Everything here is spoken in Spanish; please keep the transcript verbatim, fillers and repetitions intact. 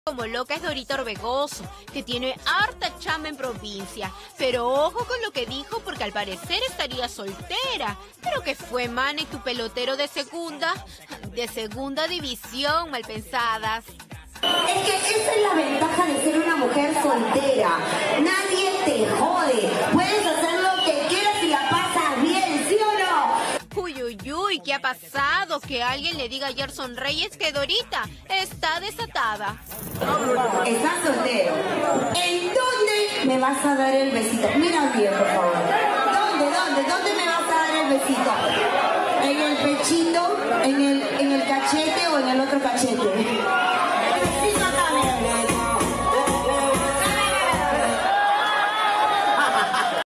como loca es Dorita Orbegoso, que tiene harta chamba en provincia. Pero ojo con lo que dijo, porque al parecer estaría soltera. ¿Pero qué fue, man, y tu pelotero de segunda? De segunda división, malpensadas. Es que esa es la ventaja de ser una mujer soltera. Nadie te jode. Puedes hacer lo que quieras y la pasas bien, ¿sí o no? Uy, uy, uy, ¿qué ha pasado? Que alguien le diga a Gerson Reyes que Dorita está desatada. Estás soltero. ¿En dónde me vas a dar el besito? Mira bien, por favor. ¿Dónde, dónde, dónde me vas a dar el besito? ¿En el pechito? ¿En el, en el cachete o en el otro cachete?